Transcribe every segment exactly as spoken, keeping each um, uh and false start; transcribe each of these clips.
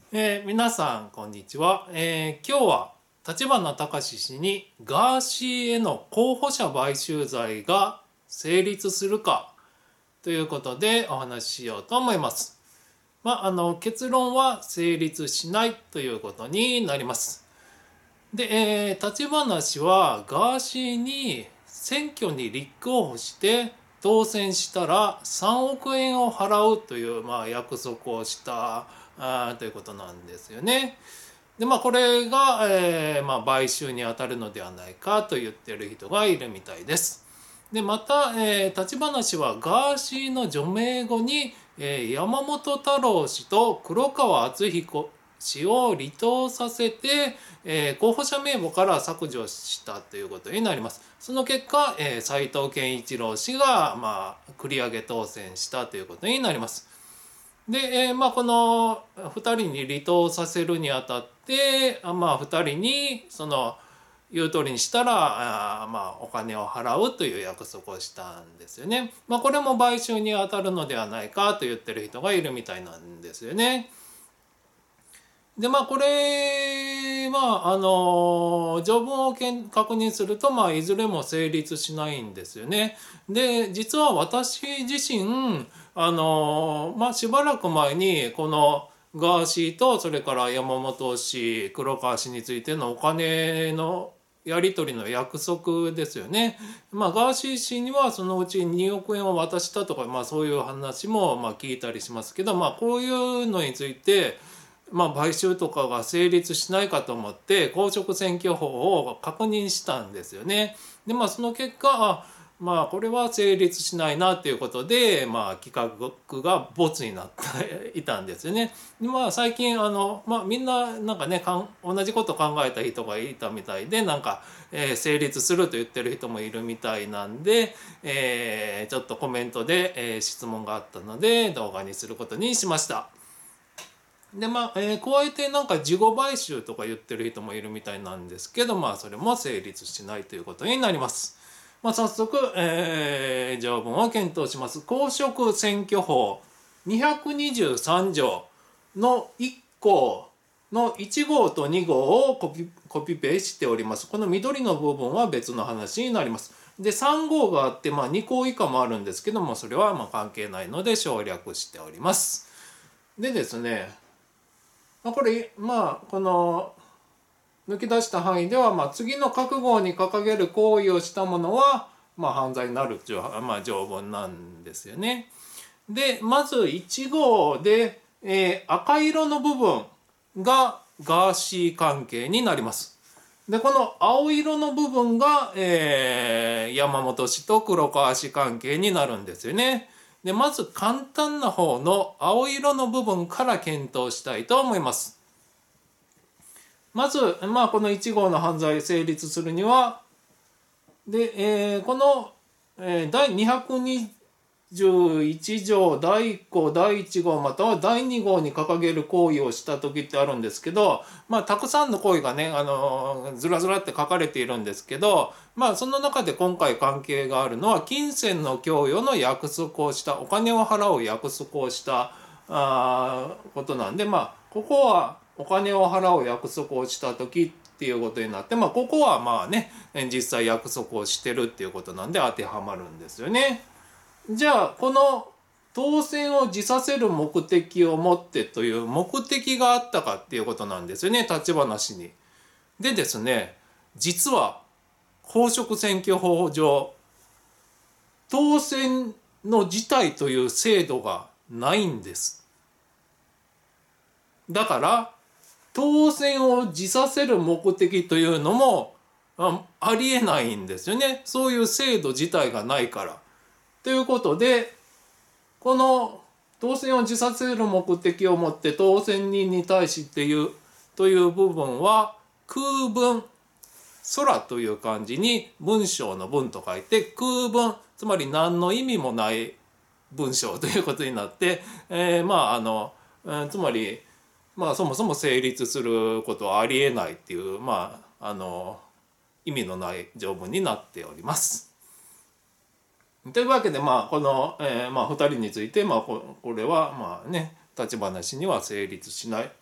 えー皆さんこんにちは、えー今日は立花隆氏にガーシーへの候補者買収罪が成立するかということでお話ししようと思います。まあ、あの結論は成立しないということになります。で、えー立花氏はガーシーに選挙に立候補して当選したらさんおくえんを払うという、まあ、約束をしたあということなんですよね。でまあこれが、えーまあ、買収に当たるのではないかと言ってる人がいるみたいです。でまた、えー、立花氏はガーシーの除名後に、えー山本太郎氏と黒川敦彦氏を離党させて、えー候補者名簿から削除したということになります。その結果、えー、斉藤健一郎氏が、まあ、繰り上げ当選したということになります。で、えーまあ、このふたりに離党させるにあたって、まあ、ふたりにその言う通りにしたらあ、まあ、お金を払うという約束をしたんですよね。まあ、これも買収にあたるのではないかと言ってる人がいるみたいなんですよね。でまあこれまああの条文を確認すると、まあ、いずれも成立しないんですよね。で実は私自身あのまあしばらく前にこのガーシーとそれから山本氏黒川氏についてのお金のやり取りの約束ですよね。まあ、ガーシー氏にはそのうちにおくえんを渡したとか、まあ、そういう話もまあ聞いたりしますけど、まあ、こういうのについてまあ、買収とかが成立しないかと思って公職選挙法を確認したんですよね。でまあその結果あまあこれは成立しないなということで、まあ、企画がボツになっていたんですよね。でまあ最近あの、まあ、みんななんかねかん同じこと考えた人がいたみたいでなんか、えー成立すると言ってる人もいるみたいなんで、えーちょっとコメントで、えー質問があったので動画にすることにしました。でまあ、えー加えてなんか事後買収とか言ってる人もいるみたいなんですけど、まあそれも成立しないということになります。まあ、早速、えー条文を検討します。公職選挙法にひゃくにじゅうさん条のいっ項のいち号とに号をコピコピペしております。この緑の部分は別の話になります。でさん号があって、まあ、に項以下もあるんですけどもそれはまあ関係ないので省略しております。でですねまあ、これまあこの抜き出した範囲では、まあ、次の覚悟に掲げる行為をしたものは、まあ、犯罪になるという、まあ、条文なんですよね。でまずいち号で、えー赤色の部分がガーシー関係になります。でこの青色の部分が、えー山本氏と黒川氏関係になるんですよね。でまず簡単な方の青色の部分から検討したいと思います。まず、まあ、このいち号の犯罪成立するにはで、えーこの、えー、第にひゃくにじゅういち条だいいっ項だいいち号またはだいに号に掲げる行為をした時ってあるんですけど、まあ、たくさんの行為がねあのずらずらって書かれているんですけど、まあ、その中で今回関係があるのは金銭の供与の約束をしたお金を払う約束をしたあことなんで、まあ、ここはお金を払う約束をした時っていうことになって、まあ、ここはまあね実際約束をしてるっていうことなんで当てはまるんですよね。じゃあこの当選を辞させる目的を持ってという目的があったかっていうことなんですよね立花氏に。でですね実は公職選挙法上当選の辞退という制度がないんです。だから当選を辞させる目的というのもあありえないんですよね。そういう制度自体がないから。ということでこの当選を辞させる目的を持って当選人に対して言うという部分は空文空という漢字に文章の文と書いて空文つまり何の意味もない文章ということになって、えー、まああの、えー、つまりまあそもそも成立することはありえないっていうまああの意味のない条文になっております。というわけでまあこの、えーまあ、ふたりについて、まあ、ここれはまあね立ち話には成立しない。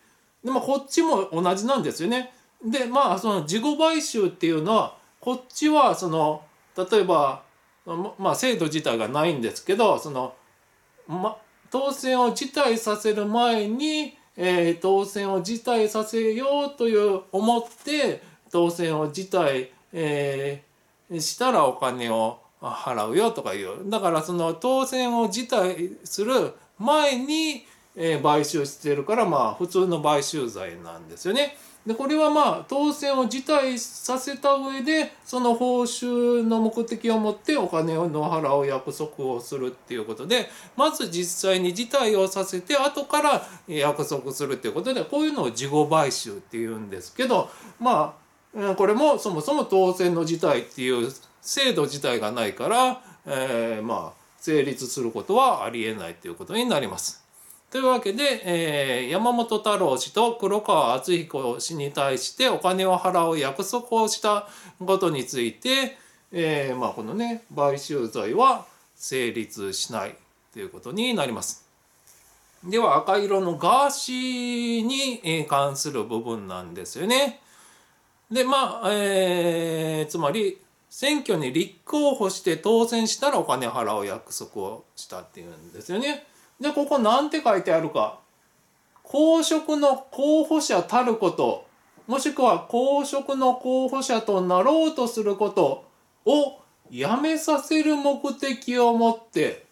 でまあこっちも同じなんですよね。でまあその事後買収っていうのはこっちはその例えばまあ制度自体がないんですけどその、ま、当選を辞退させる前に、えー、当選を辞退させようという思って当選を辞退、えー、したらお金を払うよとかいう。だからその当選を辞退する前に、えー、買収してるからまあ普通の買収罪なんですよね。でこれはまあ当選を辞退させた上でその報酬の目的を持ってお金を払う約束をするっていうことでまず実際に辞退をさせて後から約束するっていうことでこういうのを事後買収っていうんですけどまあこれもそもそも当選の辞退っていう制度自体がないから、えー、まあ成立することはありえないということになります。というわけで、えー、山本太郎氏と黒川敦彦氏に対してお金を払う約束をしたことについて、えーまあ、このね買収罪は成立しないということになります。では赤色のガーシーに関する部分なんですよね。でまあ、えー、つまり選挙に立候補して当選したらお金を払う約束をしたっていうんですよね。でここ何て書いてあるか。公職の候補者たることもしくは公職の候補者となろうとすることをやめさせる目的を持って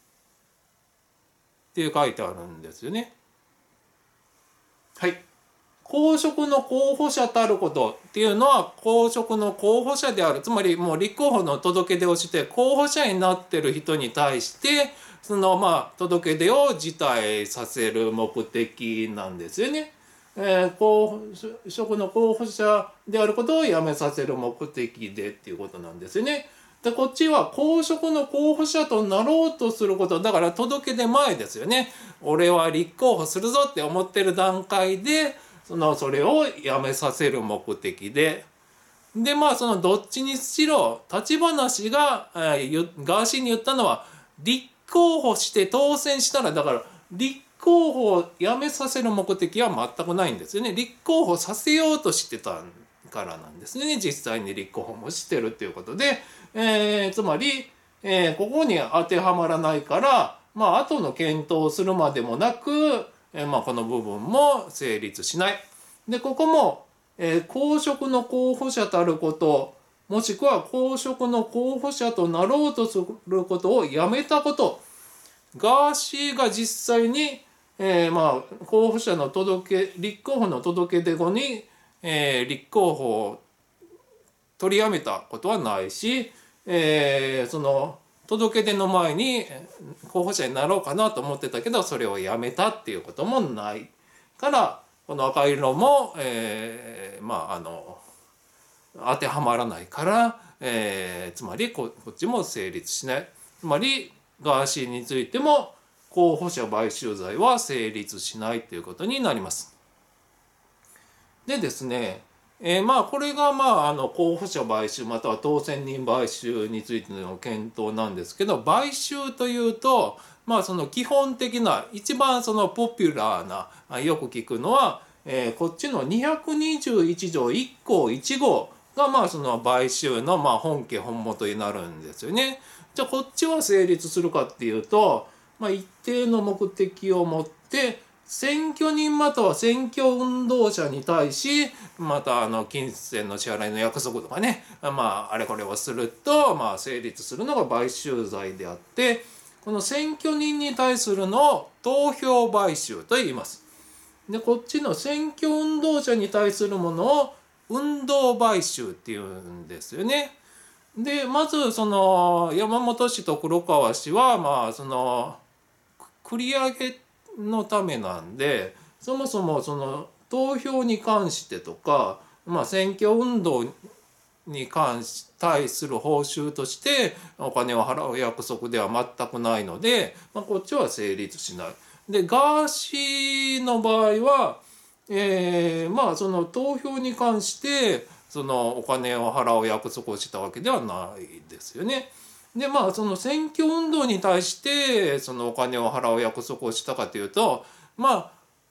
って書いてあるんですよね。はい。公職の候補者たることっていうのは公職の候補者であるつまりもう立候補の届け出をして候補者になってる人に対してそのまあ届け出を辞退させる目的なんですよね。えー、公職の候補者であることをやめさせる目的でっていうことなんですよね。でこっちは公職の候補者となろうとすることだから届け出前ですよね。俺は立候補するぞって思ってる段階でそのそれをやめさせる目的ででまあそのどっちにしろ立花氏が、えー、ガーシーに言ったのは立候補して当選したらだから立候補をやめさせる目的は全くないんですよね。立候補させようとしてたからなんですね。実際に立候補もしてるっていうことで、えー、つまり、えー、ここに当てはまらないからまあ後の検討をするまでもなくえーまあ、この部分も成立しない。でここも、えー、公職の候補者たることもしくは公職の候補者となろうとすることをやめたことガーシーが実際に、えー、まあ候補者の届け立候補の届け出後に、えー、立候補を取りやめたことはないし、えー、その届け出の前に候補者になろうかなと思ってたけどそれをやめたっていうこともないからこの赤色も、えー、まああの当てはまらないから、えー、つまり こ, こっちも成立しない。つまりガーシーについても候補者買収罪は成立しないということになります。でですねえー、まあこれがまああの候補者買収または当選人買収についての検討なんですけど買収というとまあその基本的な一番そのポピュラーなよく聞くのは、えー、こっちのにひゃくにじゅういち条いっ項いち号がまあその買収のまあ本家本元になるんですよね。じゃあこっちは成立するかっていうと、まあ、一定の目的を持って選挙人または選挙運動者に対しまたあの金銭の支払いの約束とかねまああれこれをするとまあ成立するのが買収罪であってこの選挙人に対するのを投票買収と言います。でこっちの選挙運動者に対するものを運動買収っていうんですよね。でまずその山本氏と黒川氏はまあその繰り上げのためなんでそもそもその投票に関してとか、まあ、選挙運動に関し対する報酬としてお金を払う約束では全くないので、まあ、こっちは成立しない。でガーシーの場合は、えー、まあその投票に関してそのお金を払う約束をしたわけではないですよね。でまあその選挙運動に対してそのお金を払う約束をしたかというとまあ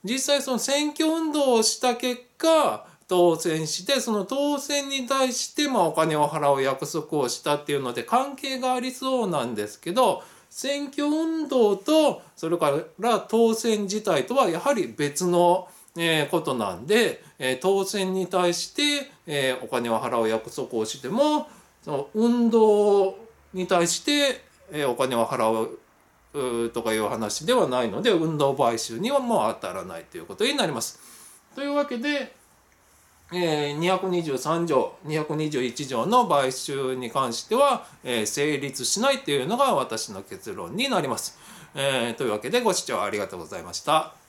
実際その選挙運動をした結果当選して、その当選に対してまあお金を払う約束をしたっていうので関係がありそうなんですけど、選挙運動とそれから当選自体とはやはり別のえことなんで、え当選に対して、えお金を払う約束をしても、その運動に対して、えお金を払うとかいう話ではないので、運動買収にはもう当たらないということになります。というわけで、えにひゃくにじゅうさん条にひゃくにじゅういち条の買収に関しては、え成立しないというのが私の結論になります。えーというわけでご視聴ありがとうございました。